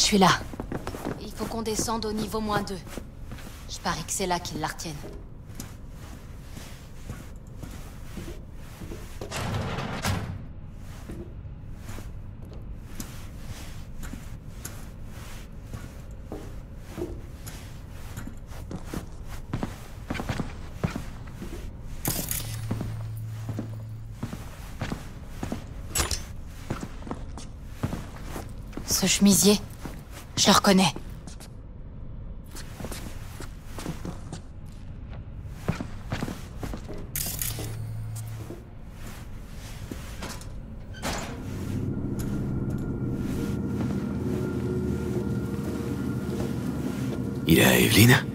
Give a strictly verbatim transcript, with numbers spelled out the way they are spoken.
Je suis là. Il faut qu'on descende au niveau moins deux. Je parie que c'est là qu'ils la retiennent. Ce chemisier, je le reconnais. Il est à Evelyn?